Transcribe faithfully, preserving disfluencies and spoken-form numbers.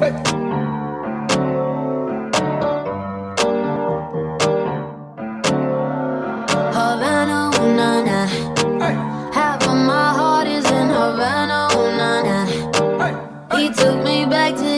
Havana, ooh, nah, nah. Half of my heart is in Havana, ooh, nah, nah. He took me back to